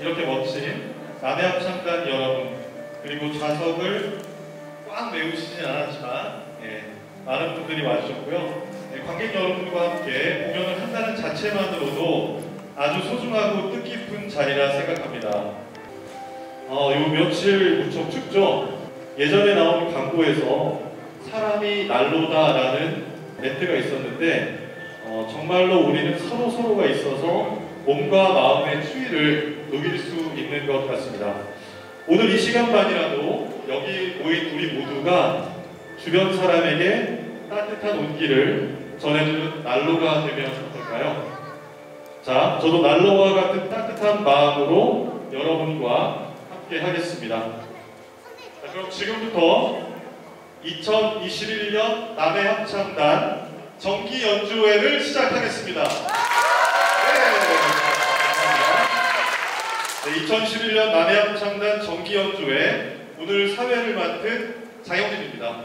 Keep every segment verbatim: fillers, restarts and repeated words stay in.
이렇게 멋진 남해합창단 여러분, 그리고 좌석을 꽉 메우시진 않았지만 예, 많은 분들이 와주셨고요. 예, 관객 여러분과 함께 공연을 한다는 자체만으로도 아주 소중하고 뜻깊은 자리라 생각합니다. 어, 요 며칠 무척 춥죠? 예전에 나온 광고에서 사람이 난로다라는 멘트가 있었는데 어, 정말로 우리는 서로 서로가 있어서 몸과 마음의 추위를 녹일 수 있는 것 같습니다. 오늘 이 시간만이라도 여기 모인 우리 모두가 주변 사람에게 따뜻한 온기를 전해주는 난로가 되면 어떨까요? 자, 저도 난로와 같은 따뜻한 마음으로 여러분과 함께 하겠습니다. 자, 그럼 지금부터 이천이십일 년 남해합창단 정기 연주회를 시작하겠습니다. 네, 이천십일 년 남해합창단 정기 연주회 오늘 사회를 맡은 장영진입니다.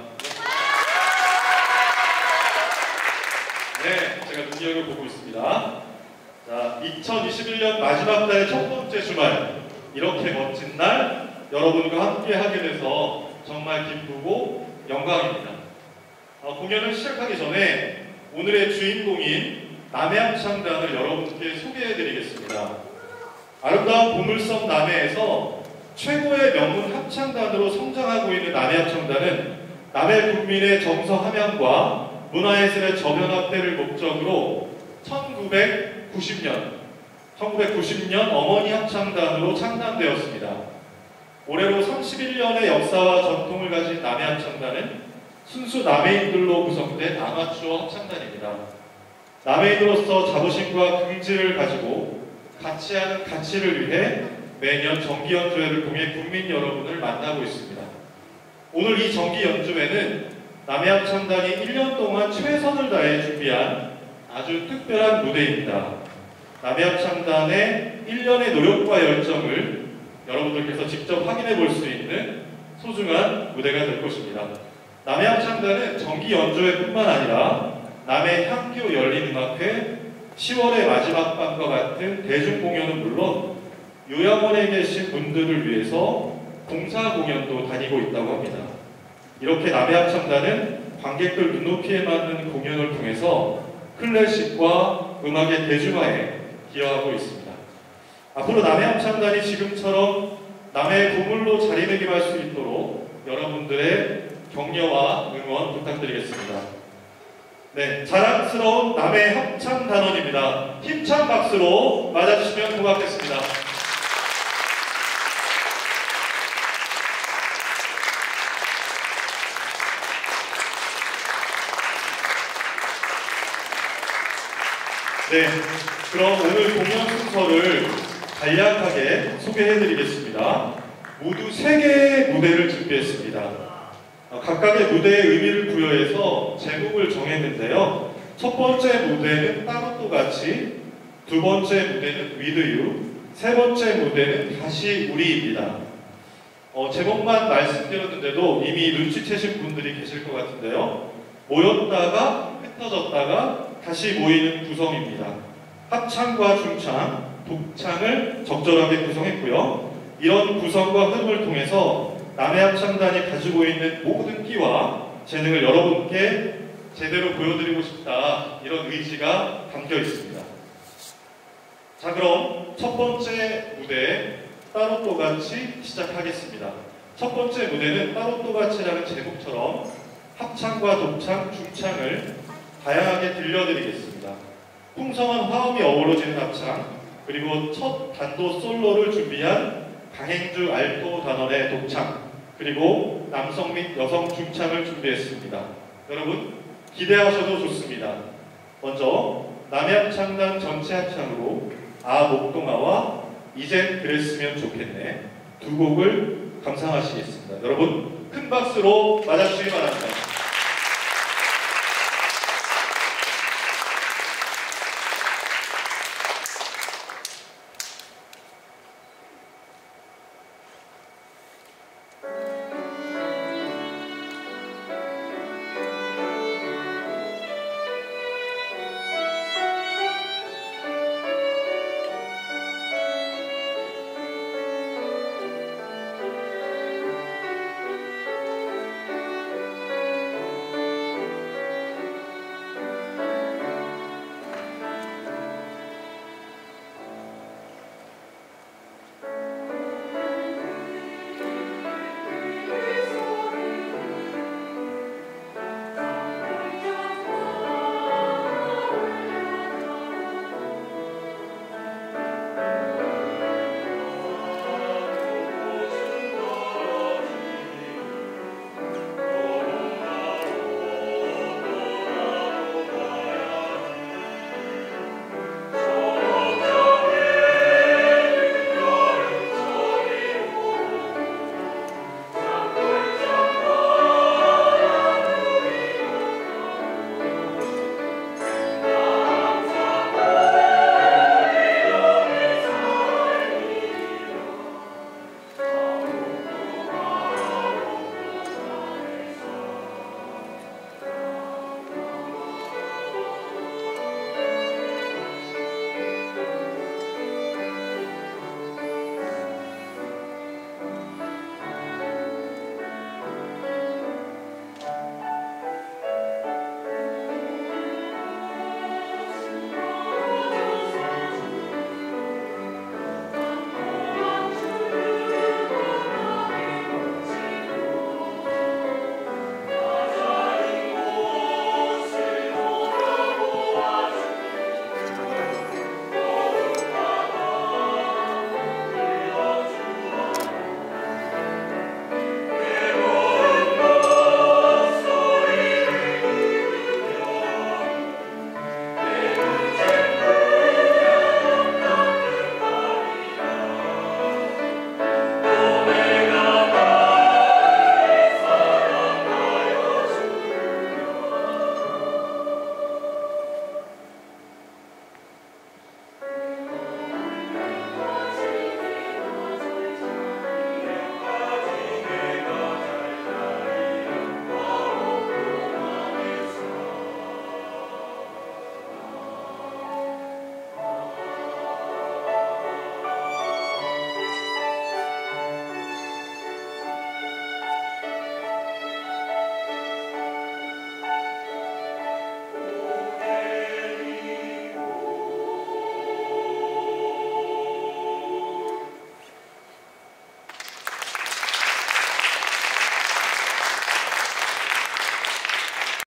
네, 제가 눈여겨 보고 있습니다. 자, 이천이십일 년 마지막 달의 첫 번째 주말, 이렇게 멋진 날 여러분과 함께 하게 돼서 정말 기쁘고 영광입니다. 어, 공연을 시작하기 전에 오늘의 주인공인 남해합창단을 여러분께 소개해드리겠습니다. 아름다운 보물섬 남해에서 최고의 명문 합창단으로 성장하고 있는 남해합창단은 남해 국민의 정서 함양과 문화예술의 저변화대를 목적으로 천구백구십 년, 천구백구십 년 어머니 합창단으로 창단되었습니다. 올해로 삼십일 년의 역사와 전통을 가진 남해합창단은 순수 남해인들로 구성된 아마추어 합창단입니다. 남해인으로서 자부심과 긍지를 가지고 같이 하는 가치를 위해 매년 정기 연주회를 통해 국민 여러분을 만나고 있습니다. 오늘 이 정기 연주회는 남해합창단이 일 년 동안 최선을 다해 준비한 아주 특별한 무대입니다. 남해합창단의 일 년의 노력과 열정을 여러분들께서 직접 확인해 볼 수 있는 소중한 무대가 될 것입니다. 남해합창단은 정기 연주회뿐만 아니라 남해향교 열린음악회, 시월의 마지막 밤과 같은 대중공연은 물론 요양원에 계신 분들을 위해서 봉사공연도 다니고 있다고 합니다. 이렇게 남해합창단은 관객들 눈높이에 맞는 공연을 통해서 클래식과 음악의 대중화에 기여하고 있습니다. 앞으로 남해합창단이 지금처럼 남해의 보물로 자리매김할 수 있도록 여러분들의 격려와 응원 부탁드리겠습니다. 네, 자랑스러운 남해합창단원입니다. 힘찬 박수로 맞아주시면 고맙겠습니다. 네, 그럼 오늘 공연 순서를 간략하게 소개해드리겠습니다. 모두 세 개의 무대를 준비했습니다. 각각의 무대의 의미를 부여해서 제목을 정했는데요. 첫 번째 무대는 따로 또 같이, 두 번째 무대는 With You, 세 번째 무대는 다시 우리입니다. 어, 제목만 말씀드렸는데도 이미 눈치채신 분들이 계실 것 같은데요. 모였다가 흩어졌다가 다시 모이는 구성입니다. 합창과 중창, 독창을 적절하게 구성했고요. 이런 구성과 흐름을 통해서 남해합창단이 가지고 있는 모든 끼와 재능을 여러분께 제대로 보여드리고 싶다, 이런 의지가 담겨 있습니다. 자, 그럼 첫 번째 무대 따로 또 같이 시작하겠습니다. 첫 번째 무대는 따로 또 같이라는 제목처럼 합창과 독창, 중창을 다양하게 들려드리겠습니다. 풍성한 화음이 어우러지는 합창, 그리고 첫 단도 솔로를 준비한 강행주 알토 단원의 독창, 그리고 남성 및 여성 중창을 준비했습니다. 여러분 기대하셔도 좋습니다. 먼저 남해합창단 전체 합창으로 아 목동아와 이젠 그랬으면 좋겠네 두 곡을 감상하시겠습니다. 여러분 큰 박수로 맞아주시기 바랍니다.